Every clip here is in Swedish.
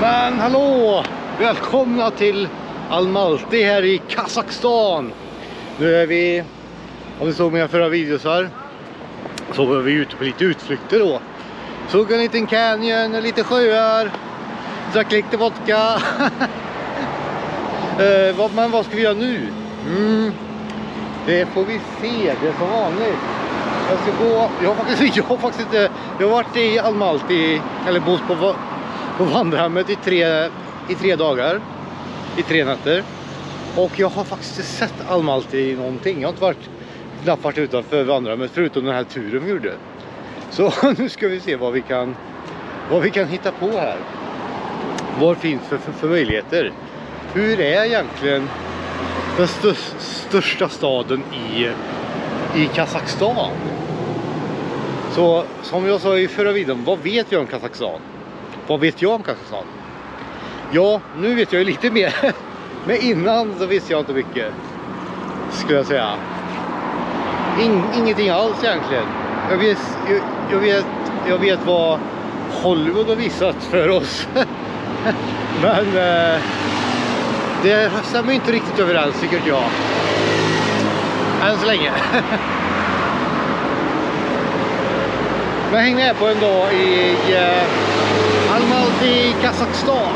Men hallå! Välkomna till Almaty här i Kazakstan. Nu är vi, om ni såg mina förra videos här, så var vi ute på lite utflykter då. Såg en liten canyon, lite sjöar, drack lite vodka. Men vad ska vi göra nu? Det får vi se, det är som vanligt. Jag ska gå, jag har varit i Almaty, eller bott på vandrarhemmet i tre dagar, i 3 nätter. Och jag har faktiskt sett Almaty någonting. Jag har inte knappt varit utanför vandrarhemmet förutom den här turen vi gjorde. Så nu ska vi se vad vi kan hitta på här. Vad finns för möjligheter? Hur är egentligen den största staden i Kazakstan? Så som jag sa i förra videon, vad vet jag om Kazakstan? Vad vet jag om Kazakstan? Ja, nu vet jag ju lite mer. Men innan så visste jag inte mycket, skulle jag säga. Ingenting alls egentligen. Jag vet vad Hollywood har visat för oss. Men det stämmer inte riktigt överens, tycker jag. Än så länge. Men häng med på en dag i Almaty, Kazakstan.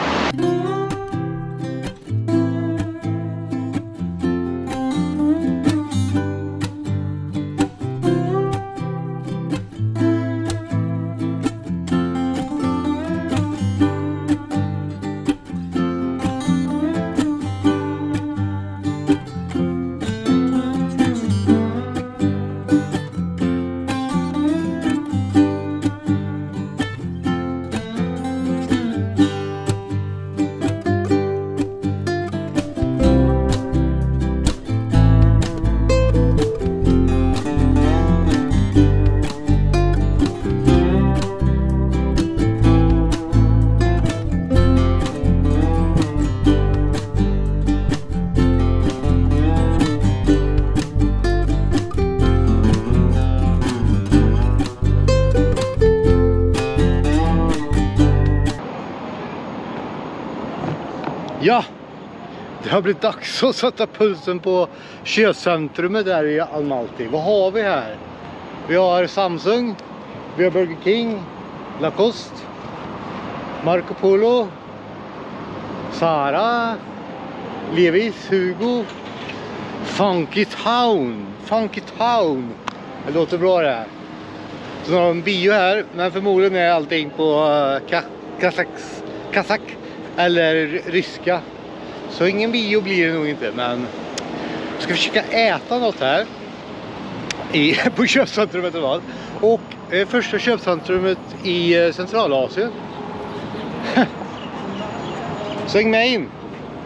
Ja, det har blivit dags att sätta pulsen på köpcentrumet där i Almaty. Vad har vi här? Vi har Samsung, vi har Burger King, Lacoste, Marco Polo, Zara, Levi's, Hugo, Funky Town. Det låter bra det här. Så har de en bio här, men förmodligen är allting på kazak eller ryska. Så ingen bio blir det nog inte, men jag ska försöka äta något här på köpcentrumet. Och första köpcentrumet i Centralasien. Så häng med in.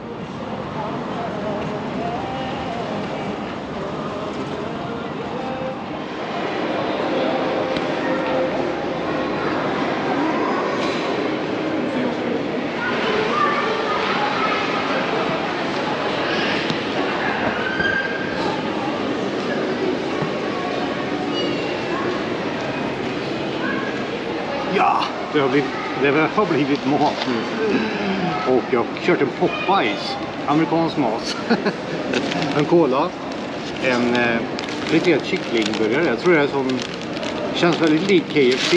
Ja, det har blivit mat nu. Och jag har kört en Popeyes, amerikansk mat. En cola, en lite kycklingburgare. Jag tror det är som känns väldigt lik KFC.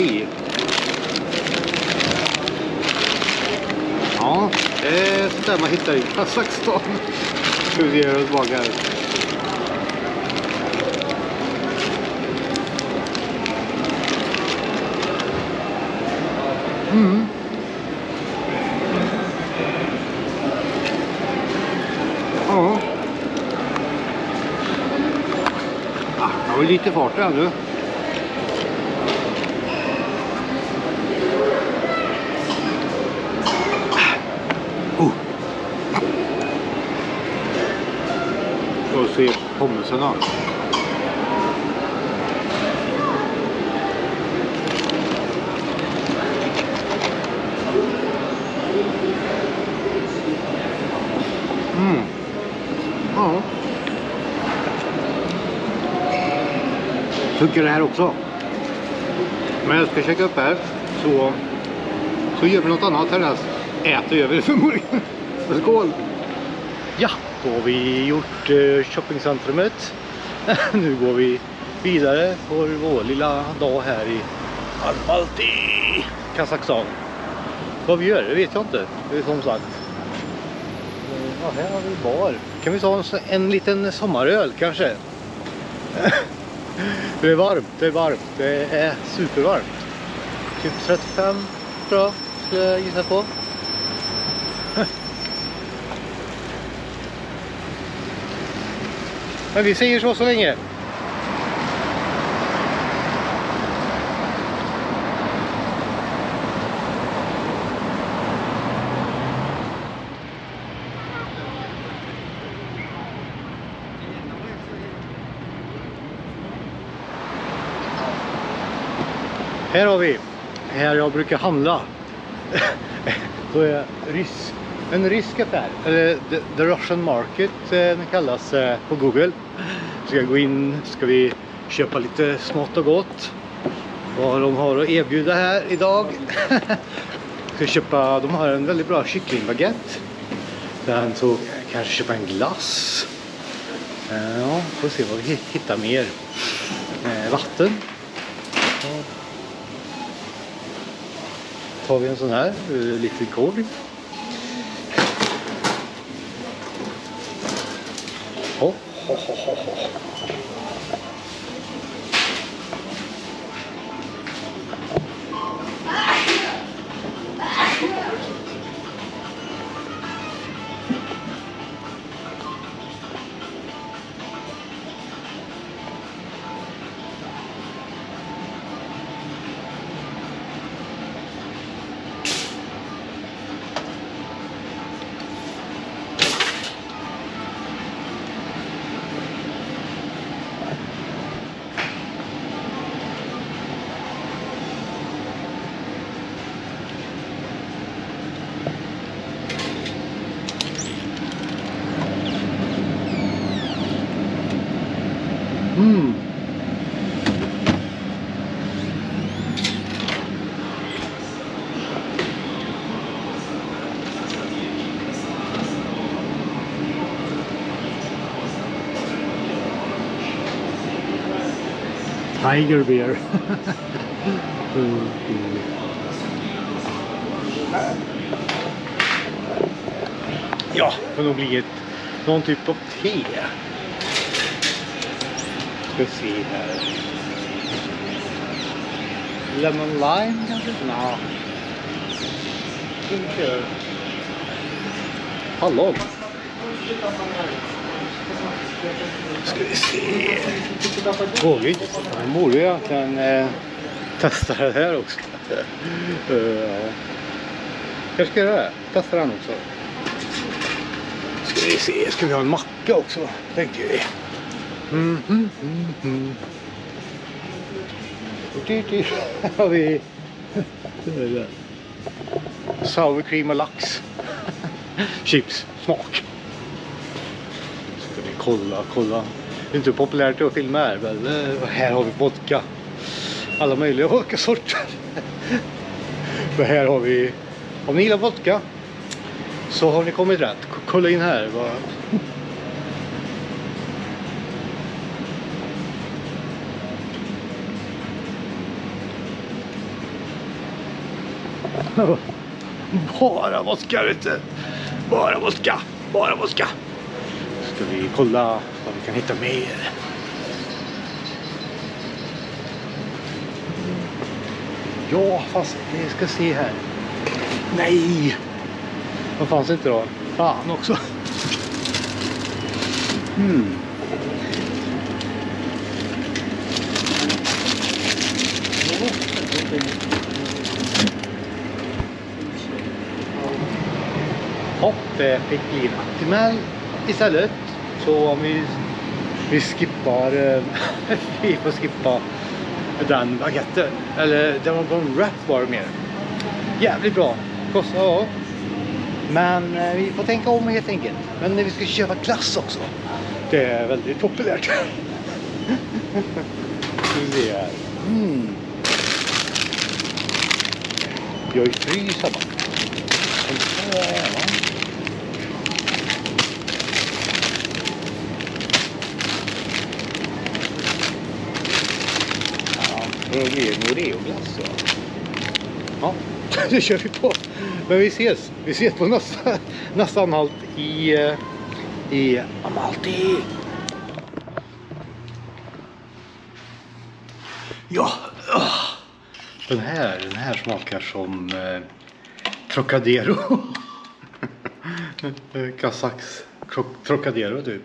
Ja, det är sånt där man hittar i Kazakstan. Ska vi göra oss tillbaka här. Ja. Jag har lite fart där nu. Och se pommesarna. Ja. Funkar det här också. Men jag ska checka upp här. Så gör vi något annat härnäst. äter gör vi det förmodligen. Skål! Ja, då har vi gjort shoppingcentrumet. Nu går vi vidare på vår lilla dag här i Almaty, Kazakstan. Vad vi gör, det vet jag inte. Det är som sagt. Ja, här har vi bar. Kan vi ta en liten sommaröl kanske? Det är varmt, det är varmt. Det är supervarmt. Typ 35 tror jag, skulle jag gissa på. Men vi säger så länge. Här har vi, här jag brukar handla. Då är en rysk affär, eller the Russian Market den kallas på Google. Ska jag gå in, ska vi köpa lite smått och gott. Vad de har att erbjuda här idag. Ska köpa, de har en väldigt bra kycklingbaguette. Sen så kanske köpa en glass. Ja, får se vad vi hittar mer. Vatten. Tar vi en sån här liten korg. Tiger beer. Ja, det får nog bli någon typ av te. Ska se här. Lemon lime kanske? Nej. Inte. Hallon. Ska vi se. Roligt. Nu borde jag kan testa det här också. Jag ska göra det. Testa den också. Ska vi se. Ska vi ha en macka också? Tänkte vi. Har vi sour cream och lax. Chips. Smak. Ska vi kolla. Det är inte populärt att filma här, men här har vi vodka. Alla möjliga vodka-sorter. Men här har vi, om ni gillar vodka så har ni kommit rätt. Kolla in här. Bara vodka, vet du. Bara vodka. Ska vi kolla vad vi kan hitta mer. Ja, fast vi ska se här. Nej! Vad fanns inte då? Fan också. Hopp, det fick bli Actimel istället. Så om vi skippar vi får skippa den baguetten. Eller det var på en wrap var det mer. Jävligt bra. Kostar ja. Men vi får tänka om helt enkelt. Men när vi ska köpa glass också. Det är väldigt populärt. Vi ser här. Jag är frysa bara. Det blir en Oreo-glass. Ja, det kör vi på. Men vi ses på nästa anhalt i Amalti. Ja, den här smakar som Trocadero. Kazaks Trocadero typ.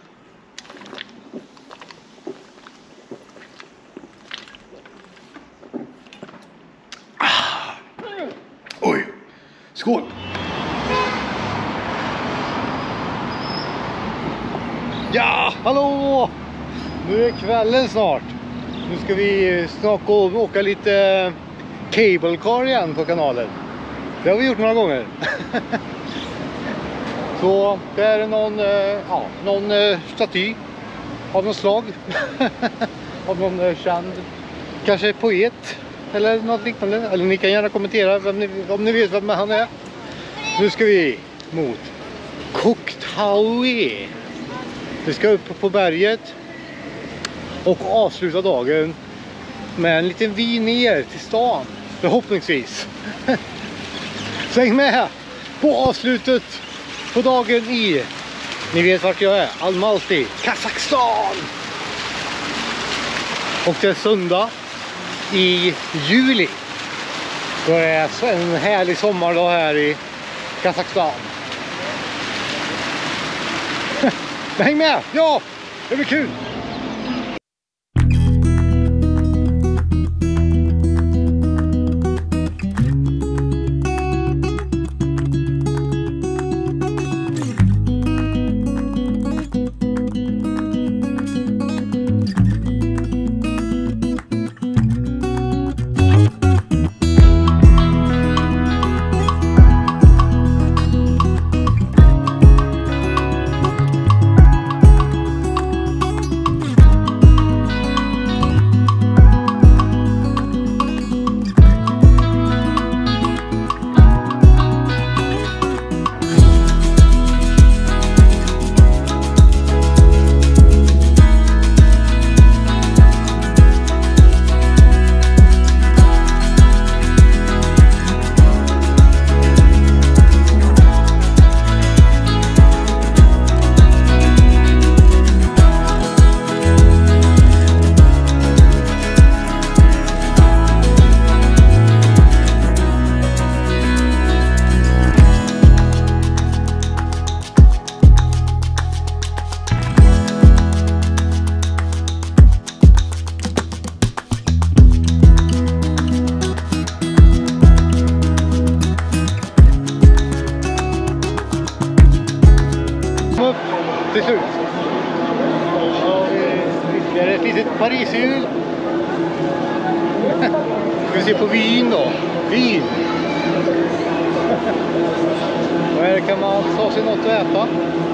Oj, skål! Ja, hallå! Nu är kvällen snart. Nu ska vi snart gå och åka lite cable car igen på kanalen. Det har vi gjort några gånger. Så det är någon staty av något slag. Av någon känd, kanske poet eller något liknande. Eller ni kan gärna kommentera om ni vet vem han är. Nu ska vi mot Koktauji. Vi ska upp på berget och avsluta dagen med en liten vin ner till stan, förhoppningsvis. Så häng med på avslutet på dagen i, ni vet vart jag är, Almaty, Kazakstan. Och det är söndag i juli. Då är det en härlig sommardag här i Kazakstan. Häng med! Ja! Det blir kul! Till slut. Det är ett litet Pariserhjul. Ska vi se på vin då. Vin. Och här kan man ta sig något att äta.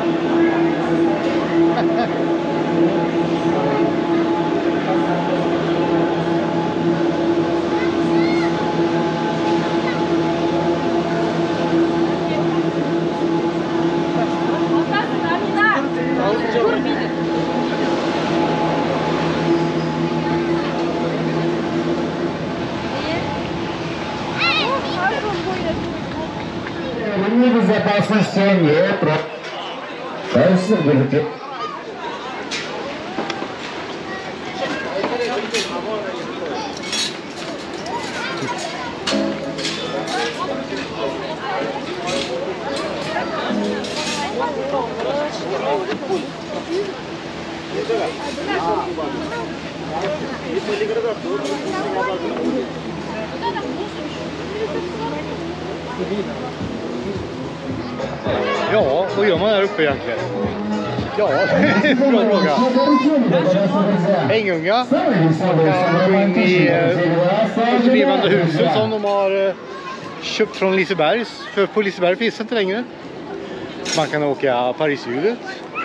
Ja, vad gör man här uppe egentligen? Ja, det är en bra fråga. Ängunga kan gå in i levande huset som de har köpt från Lisebergs. För på Liseberg finns det inte längre. Man kan åka Pariserhjulet.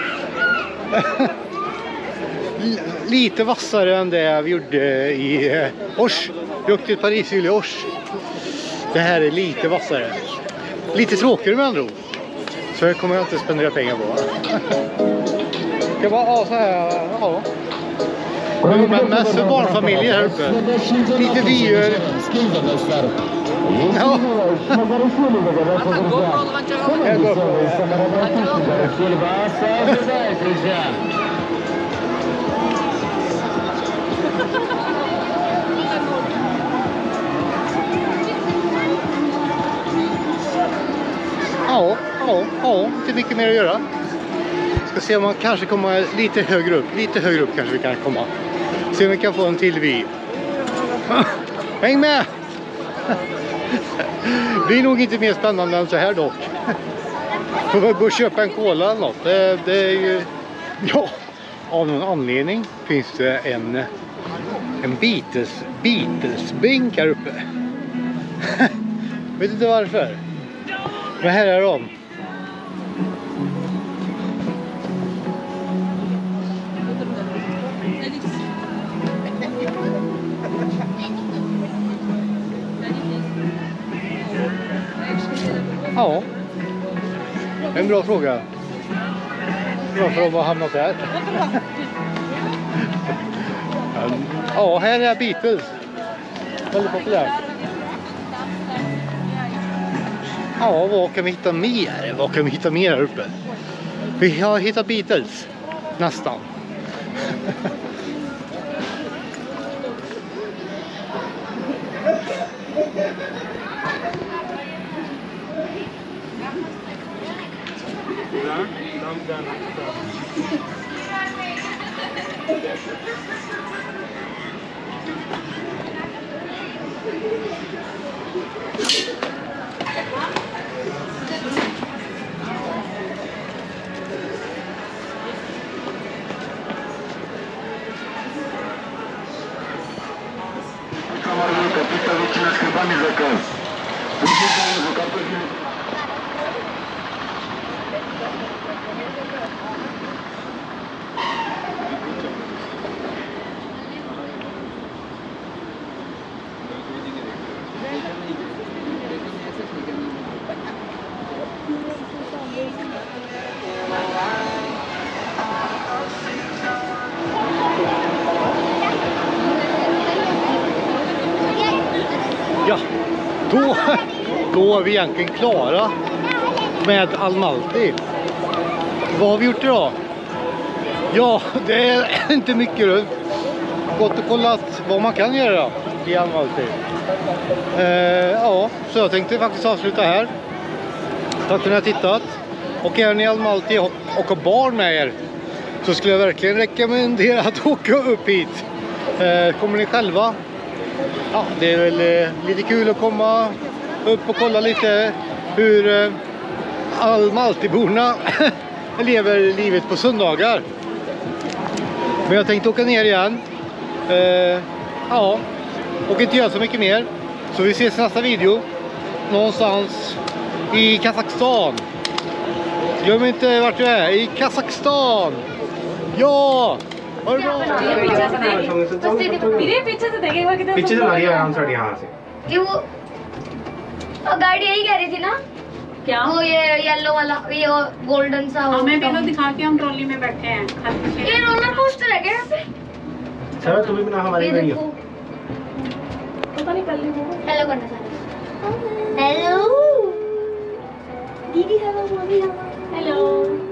Lite vassare än det vi gjorde i Ors. Vi åkte till Pariserhjulet i Ors. Det här är lite vassare. lite tråkigare med andra ord. Så det kommer jag inte spendera pengar på. Det var så här, ja. Men mest för barnfamiljer här uppe. Lite vyer. Ja. Jag går på det. Ja, inte mycket mer att göra. Ska se om man kanske kommer lite högre upp. Lite högre upp kanske vi kan komma. Se om vi kan få en till vy. Häng med! Det är nog inte mer spännande än så här dock. Får väl gå och köpa en cola eller något. Det är ju... Ja, av någon anledning finns det en Beatles-bänk här uppe. Vet inte varför. Men här är de. Ja, en bra fråga. Varför de har hamnat där? Ja, här är Beatles. Väldigt populärt. Ja, vad kan vi hitta mer? Vad kan vi hitta mer här uppe? Vi har hittat Beatles. Nästan. Ja, då är vi egentligen klara med Almaty. Vad har vi gjort idag? Ja, det är inte mycket runt. Gått och kollat vad man kan göra i Almaty. Ja, så jag tänkte faktiskt avsluta här. Tack för att ni har tittat. Och är ni i Almaty och har barn med er, så skulle jag verkligen rekommendera att åka upp hit. Kommer ni själva? Ja, det är väl lite kul att komma upp och kolla lite hur Almatyborna lever livet på söndagar. Men jag tänkte åka ner igen. Ja, och inte göra så mycket mer. Så vi ses i nästa video. Någonstans i Kazakstan. Glöm inte vart du är. I Kazakstan. Ja! Ha det bra! पीछे से मारिए आराम से यहाँ से ये वो गाड़ी यही कह रही थी ना क्या वो ये येलो वाला ये गोल्डन सा हमें भी लोग दिखा के हम ट्रॉली में बैठे हैं ये रोलर कोस्टर है क्या यहाँ पे सर तुम्हें भी ना हमारी ये गाड़ी देखो पता नहीं कर ली वो हेलो करना सारे हेलो दीदी हेलो मम्मी हेलो हेलो